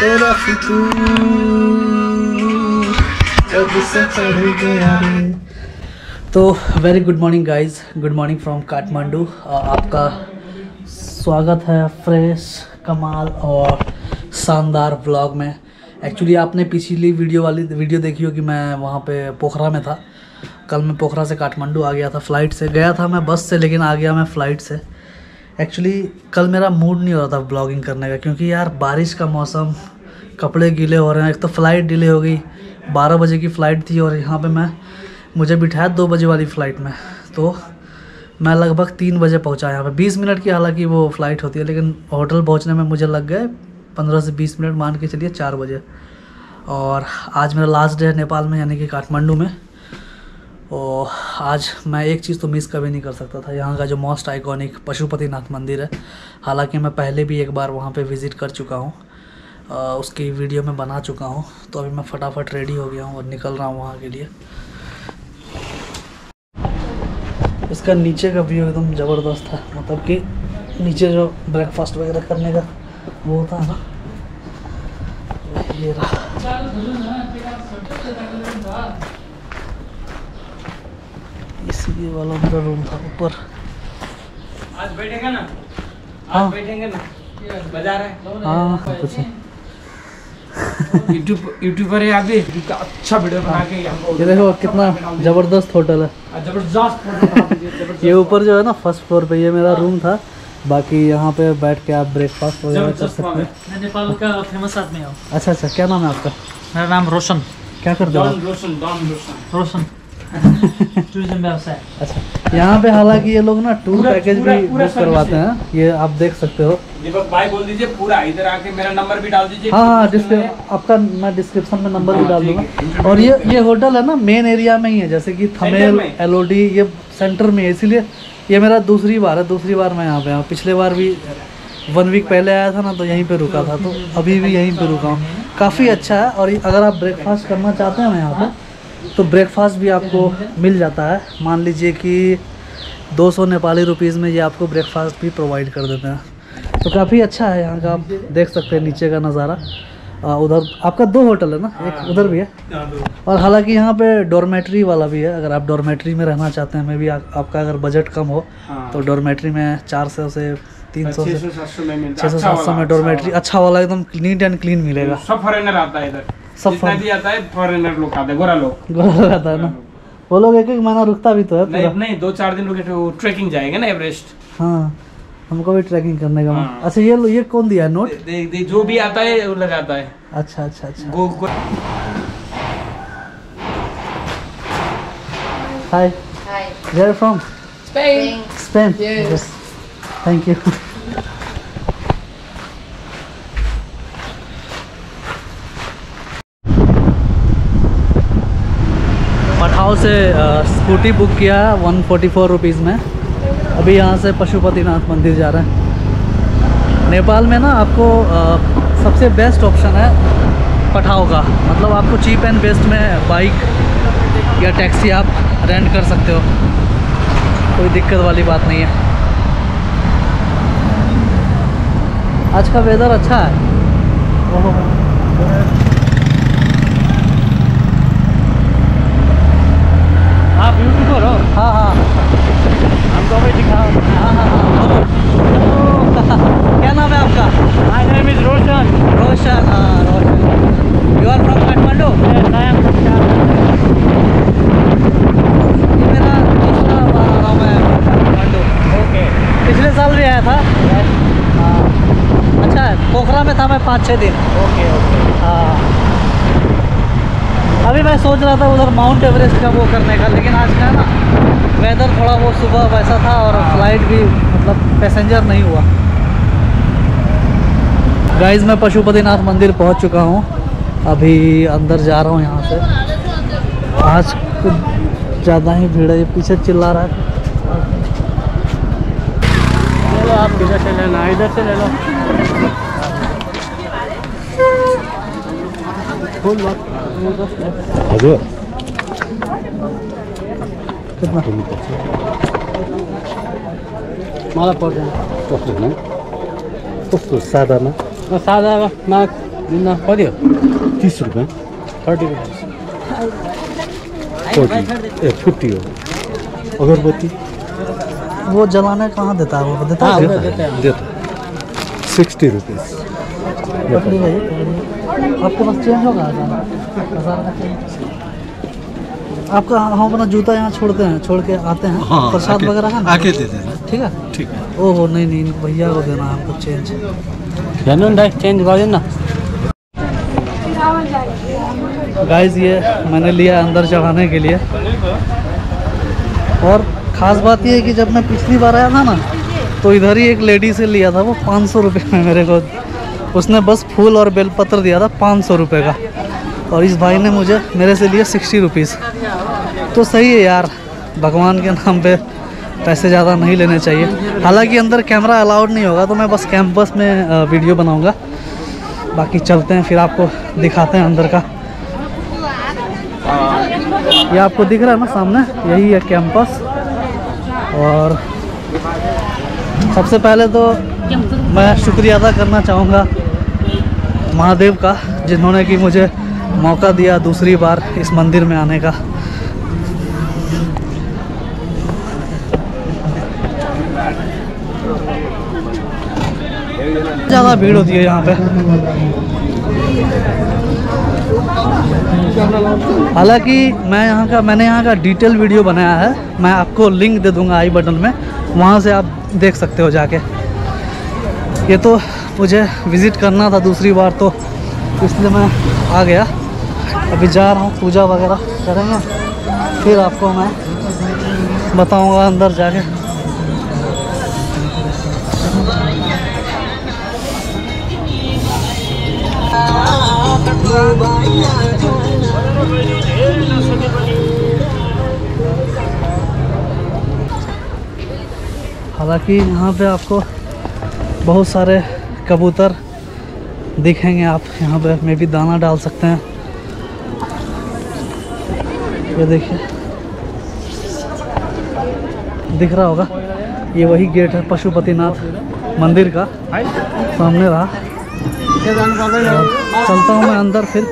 तेरा फितूर कब से चढ़ गया रे। तो very good morning guys, good morning from Kathmandu. आपका स्वागत है फ्रेश, कमाल और शानदार व्लॉग में। एक्चुअली आपने पिछली वीडियो देखी होगी, मैं वहाँ पे पोखरा में था। कल मैं पोखरा से काठमांडू आ गया था, फ़्लाइट से गया था मैं, बस से, लेकिन आ गया मैं फ़्लाइट से। एक्चुअली कल मेरा मूड नहीं हो रहा था ब्लॉगिंग करने का, क्योंकि यार बारिश का मौसम, कपड़े गीले हो रहे हैं। एक तो फ़्लाइट डिले हो गई, 12 बजे की फ़्लाइट थी और यहाँ पे मुझे बिठाया 2 बजे वाली फ़्लाइट में। तो मैं लगभग 3 बजे पहुँचा यहाँ पे। 20 मिनट की हालांकि वो फ़्लाइट होती है, लेकिन होटल पहुँचने में मुझे लग गए 15 से 20 मिनट, मान के चलिए 4 बजे। और आज मेरा लास्ट डे है नेपाल में, यानी कि काठमांडू में। और आज मैं एक चीज़ तो मिस कभी नहीं कर सकता था, यहाँ का जो मोस्ट आइकॉनिक पशुपतिनाथ मंदिर है। हालांकि मैं पहले भी एक बार वहाँ पे विज़िट कर चुका हूँ, उसकी वीडियो में बना चुका हूँ। तो अभी मैं फटाफट रेडी हो गया हूँ और निकल रहा हूँ वहाँ के लिए। इसका नीचे का व्यू एकदम ज़बरदस्त है, मतलब कि नीचे जो ब्रेकफास्ट वगैरह करने का वो होता है ना, ये रहा। इसी वाला मेरा रूम था ऊपर। आज बैठेगा ना? हाँ, आज बैठेंगे ना? बाजार है? हाँ कुछ नहीं। यूट्यूबर है आप भी, अच्छा वीडियो बना के ये देखो कितना ज़बरदस्त होटल है, जबरदस्त। ये ऊपर जो है ना फर्स्ट फ्लोर पे, ये मेरा रूम था। बाकी यहाँ पे बैठ के आप ब्रेकफास्ट वगैरह कर सकते हैं। मैं नेपाल का फेमस आदमी हूँ। अच्छा अच्छा, क्या नाम है आपका? मेरा नाम रोशन। क्या करते हो आप? रोशन टूरिज्म व्यवसाय। अच्छा, यहाँ पे हालांकि ये लोग ना टूर पैकेज भी बुक करवाते हैं, ये आप देख सकते हो। दीपक भाई बोल दीजिए पूरा, इधर आके मेरा नंबर भी डाल दीजिए। हाँ हाँ, आपका मैं डिस्क्रिप्शन में नंबर भी डाल दूंगा। और ये होटल है ना मेन एरिया में ही है, जैसे कि थमेल, LOD, ये सेंटर में है। इसीलिए ये मेरा दूसरी बार मैं यहाँ पे आया। पिछले बार भी 1 वीक पहले आया था ना, तो यहीं पे रुका था, तो अभी भी यहीं पे रुका हूँ। काफ़ी अच्छा है। और अगर आप ब्रेकफास्ट करना चाहते हैं ना यहाँ पे, तो ब्रेकफास्ट भी आपको मिल जाता है। मान लीजिए कि 200 नेपाली रुपीज़ में ये आपको ब्रेकफास्ट भी प्रोवाइड कर देते हैं। तो काफ़ी अच्छा है यहाँ का, आप देख सकते हैं नीचे का नज़ारा। उधर आपका 2 होटल है ना, एक उधर भी है। और हालांकि यहाँ पे डॉर्मेट्री वाला भी है, अगर आप डॉर्मेट्री में रहना चाहते हैं। मैं भी आपका अगर बजट कम हो तो डॉर्मेट्री में 400 से 300 से 600-700 में डॉर्मेट्री अच्छा वाला एकदम नीट एंड क्लीन मिलेगा। सब फॉरेनर आता है इधर, सब भी आता है, फॉरेनर लोग आते हैं, गोरा लोग रहता है ना। वो लोग 1-1 महीना रुकता भी तो है पूरा। नहीं 2-4 दिन रुके तो ट्रैकिंग जाएगा ना एवरेस्ट। हाँ, हमको भी ट्रैकिंग करने का मन। हाँ। अच्छा, ये कौन दिया है नोट? देख जो भी आता है वो लगाता है। अच्छा अच्छा अच्छा। Hi, where are from? Spain. Yes, thank you. Pathao से स्कूटी बुक किया है 144 रुपीज़ में। अभी यहाँ से पशुपतिनाथ मंदिर जा रहे हैं। नेपाल में ना आपको सबसे बेस्ट ऑप्शन है पठाव का, मतलब आपको चीप एंड बेस्ट में बाइक या टैक्सी आप रेंट कर सकते हो, कोई दिक्कत वाली बात नहीं है। आज का वेदर अच्छा है। आप यूट्यूबर हो? हाँ हाँ, हमको भी दिखाओ। हाँ हाँ हाँ। क्या नाम है आपका? My name is Roshan. Roshan, हाँ Roshan. You are from Kathmandu? Yes, I am ये मेरा तीसरा नाम है काठमांडू। ओके। पिछले साल भी आया था। हाँ, अच्छा है। पोखरा में था मैं 5-6 दिन। Okay okay. हाँ, अभी मैं सोच रहा था उधर माउंट एवरेस्ट का वो करने का, लेकिन आज का ना वेदर थोड़ा वो सुबह वैसा था और फ्लाइट भी मतलब पैसेंजर नहीं हुआ। गाइस, मैं पशुपतिनाथ मंदिर पहुंच चुका हूं, अभी अंदर जा रहा हूं यहाँ से। आज कुछ ज़्यादा ही भीड़ है, ये पीछे चिल्ला रहा है। चलो आप किधर से लेना, इधर से ले लो। हजुर कितना मलाई पर्दैन। कस्तो सादामा सादामा ना कति हो 30 रुपियाँ 30 रुपिस 50 हो अगरबत्ती वो जलाने कहाँ देता है? वो देता हाँ, है? वो देते हैं। देता 60 रुपीज़ पकड़ी भाई, पकड़ी। आपके पास चेंज होगा? हजार का चेंज आपका? हम अपना जूता यहाँ छोड़ते हैं, छोड़ के आते हैं। प्रसाद वगैरह है ना? आके दे देना। ठीक है। ठीक है। ओहो नहीं नहीं, भैया को देना है हमको चेंज। हेर्नु नि दाइ चेन्ज गरिदिनु न। गाइस ये मैंने लिया अंदर चढ़ाने के लिए। और ख़ास बात ये है कि जब मैं पिछली बार आया था ना, तो इधर ही एक लेडी से लिया था, वो 500 रुपये में मेरे को उसने बस फूल और बेलपत्र दिया था 500 रुपये का। और इस भाई ने मुझे मेरे से लिया 60 रुपीज़। तो सही है यार, भगवान के नाम पे पैसे ज़्यादा नहीं लेने चाहिए। हालांकि अंदर कैमरा अलाउड नहीं होगा, तो मैं बस कैंपस में वीडियो बनाऊंगा। बाकी चलते हैं, फिर आपको दिखाते हैं अंदर का। ये आपको दिख रहा है ना सामने, यही है कैंपस। और सबसे पहले तो मैं शुक्रिया अदा करना चाहूँगा महादेव का, जिन्होंने कि मुझे मौका दिया दूसरी बार इस मंदिर में आने का। ज़्यादा भीड़ होती है यहाँ पे। हालांकि मैंने यहाँ का डिटेल वीडियो बनाया है, मैं आपको लिंक दे दूँगा आई बटन में, वहाँ से आप देख सकते हो जाके। ये तो मुझे विज़िट करना था दूसरी बार, तो इसलिए मैं आ गया। अभी जा रहा हूँ, पूजा वगैरह करेंगे, फिर आपको मैं बताऊँगा अंदर जाके। हालांकि यहाँ पे आपको बहुत सारे कबूतर दिखेंगे। आप यहाँ पे में भी दाना डाल सकते हैं। ये देखिए, दिख रहा होगा, ये वही गेट है पशुपतिनाथ मंदिर का, सामने रहा। चलता हूँ मैं अंदर फिर।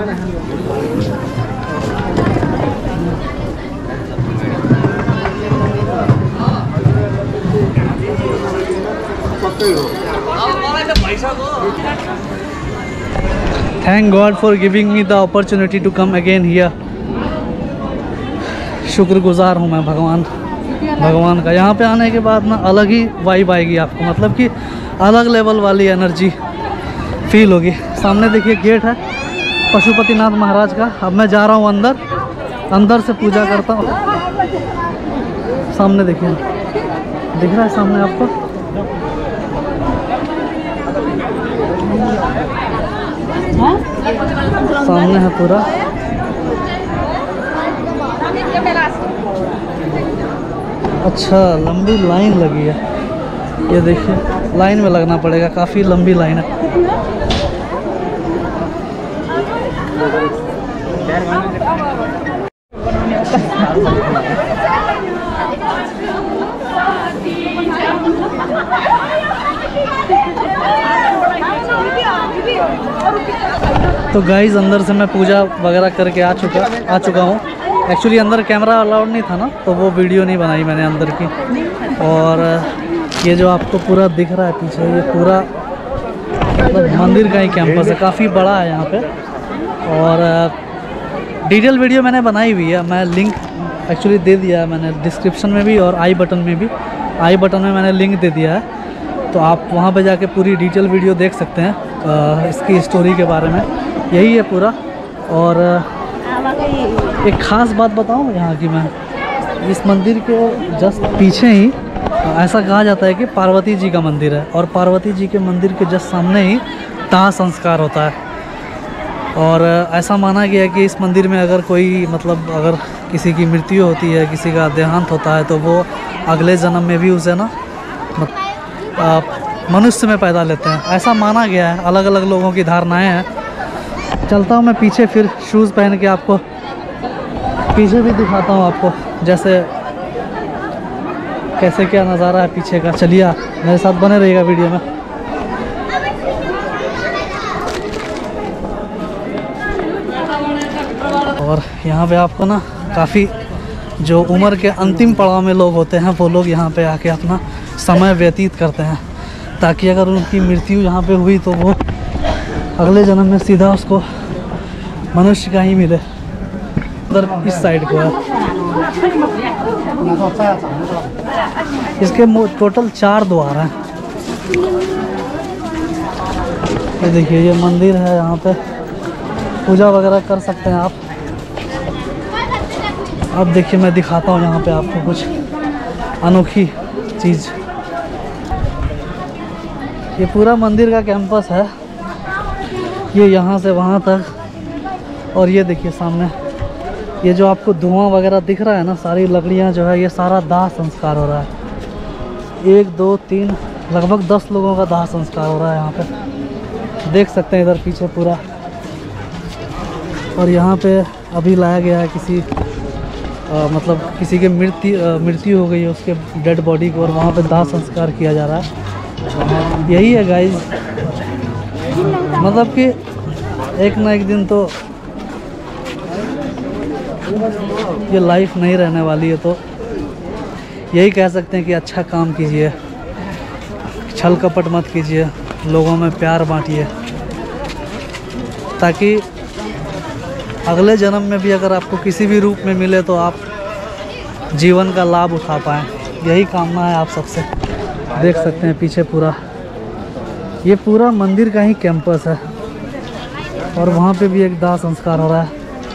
Thank God for giving me the opportunity to come again here. शुक्रगुजार हूँ मैं भगवान का। यहाँ पे आने के बाद ना अलग ही वाइब आएगी आपको, मतलब कि अलग लेवल वाली एनर्जी फील होगी। सामने देखिए गेट है पशुपतिनाथ महाराज का। अब मैं जा रहा हूँ अंदर से पूजा करता हूँ। सामने देखिए, दिख रहा है सामने आपको? सामने है पूरा। अच्छा, लंबी लाइन लगी है। ये देखिए, लाइन में लगना पड़ेगा, काफ़ी लंबी लाइन है। तो गाइस अंदर से मैं पूजा वगैरह करके आ चुका हूँ। एक्चुअली अंदर कैमरा अलाउड नहीं था ना, तो वो वीडियो नहीं बनाई मैंने अंदर की। और ये जो आपको पूरा दिख रहा है पीछे, ये पूरा मतलब मंदिर का ही कैंपस है, काफ़ी बड़ा है यहाँ पे। और डिटेल वीडियो मैंने बनाई हुई है, मैं लिंक एक्चुअली दे दिया है मैंने डिस्क्रिप्शन में भी और आई बटन में भी। आई बटन में मैंने लिंक दे दिया है, तो आप वहाँ पे जाके पूरी डिटेल वीडियो देख सकते हैं इसकी स्टोरी के बारे में। यही है पूरा। और एक ख़ास बात बताऊँ यहाँ की, मैं इस मंदिर के जस्ट पीछे ही ऐसा कहा जाता है कि पार्वती जी का मंदिर है, और पार्वती जी के मंदिर के जस्ट सामने ही दाह संस्कार होता है। और ऐसा माना गया है कि इस मंदिर में अगर कोई मतलब अगर किसी की मृत्यु होती है, किसी का देहांत होता है, तो वो अगले जन्म में भी उसे ना मनुष्य में पैदा लेते हैं, ऐसा माना गया है। अलग अलग लोगों की धारणाएं हैं। चलता हूँ मैं पीछे, फिर शूज़ पहन के आपको पीछे भी दिखाता हूँ आपको जैसे कैसे क्या नज़ारा है पीछे का। चलिए मेरे साथ बने रहिएगा वीडियो में। और यहाँ पे आपको ना काफ़ी जो उम्र के अंतिम पड़ाव में लोग होते हैं वो लोग यहाँ पे आके अपना समय व्यतीत करते हैं, ताकि अगर उनकी मृत्यु यहाँ पे हुई तो वो अगले जन्म में सीधा उसको मनुष्य का ही मिले। उधर इस साइड को है। इसके टोटल 4 द्वार हैं। ये देखिए ये मंदिर है, यहाँ पे पूजा वगैरह कर सकते हैं आप। अब देखिए मैं दिखाता हूँ यहाँ पे आपको कुछ अनोखी चीज़। ये पूरा मंदिर का कैंपस है, ये यहाँ से वहाँ तक। और ये देखिए सामने ये जो आपको धुआं वगैरह दिख रहा है ना, सारी लकड़ियाँ जो है ये सारा दाह संस्कार हो रहा है। 1 2 3 लगभग 10 लोगों का दाह संस्कार हो रहा है यहाँ पे, देख सकते हैं इधर पीछे पूरा। और यहाँ पे अभी लाया गया है किसी मतलब किसी के मृत्यु हो गई है, उसके डेड बॉडी को, और वहाँ पे दाह संस्कार किया जा रहा है। यही है गाइस, मतलब कि एक ना एक दिन तो ये लाइफ नहीं रहने वाली है, तो यही कह सकते हैं कि अच्छा काम कीजिए, छल कपट मत कीजिए, लोगों में प्यार बांटिए, ताकि अगले जन्म में भी अगर आपको किसी भी रूप में मिले तो आप जीवन का लाभ उठा पाएँ। यही कामना है आप सबसे। देख सकते हैं पीछे पूरा, ये पूरा मंदिर का ही कैंपस है, और वहाँ पे भी एक दाह संस्कार हो रहा है।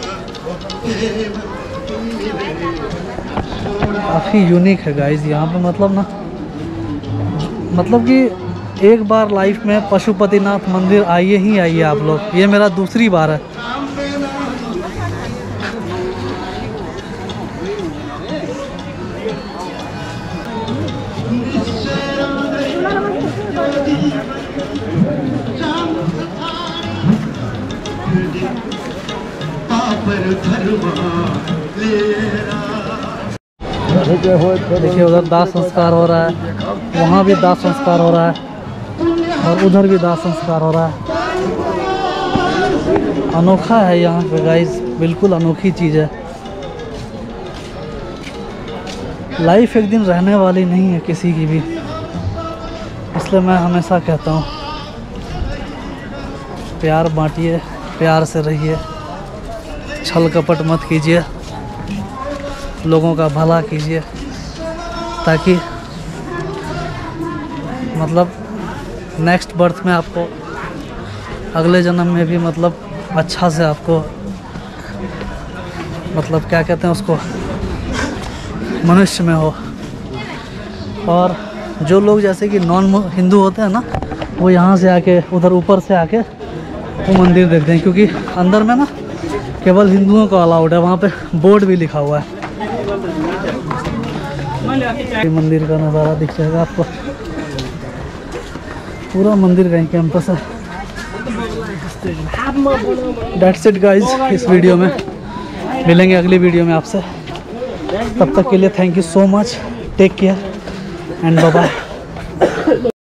काफ़ी यूनिक है गाइस यहाँ पे, मतलब कि एक बार लाइफ में पशुपतिनाथ मंदिर आइए ही आइए आप लोग। ये मेरा दूसरी बार है। देखिए उधर दाह संस्कार हो रहा है, वहाँ भी दाह संस्कार हो रहा है, और उधर भी दाह संस्कार हो रहा है। अनोखा है यहाँ पे गाइस, बिल्कुल अनोखी चीज़ है। लाइफ एक दिन रहने वाली नहीं है किसी की भी, इसलिए मैं हमेशा कहता हूँ प्यार बांटिए, प्यार से रहिए, छल कपट मत कीजिए, लोगों का भला कीजिए, ताकि मतलब नेक्स्ट बर्थ में आपको अगले जन्म में भी मतलब अच्छा से आपको मतलब क्या कहते हैं उसको, मनुष्य में हो। और जो लोग जैसे कि नॉन हिंदू होते हैं ना, वो यहाँ से आके उधर ऊपर से आके वो मंदिर देखते हैं, क्योंकि अंदर में ना केवल हिंदुओं का अलाउड है। वहाँ पे बोर्ड भी लिखा हुआ है। मंदिर का नज़ारा दिख जाएगा आपको, पूरा मंदिर का ही कैंपस है। That's it guys, इस वीडियो में मिलेंगे अगली वीडियो में आपसे। तब तक के लिए thank you so much, take care and bye bye.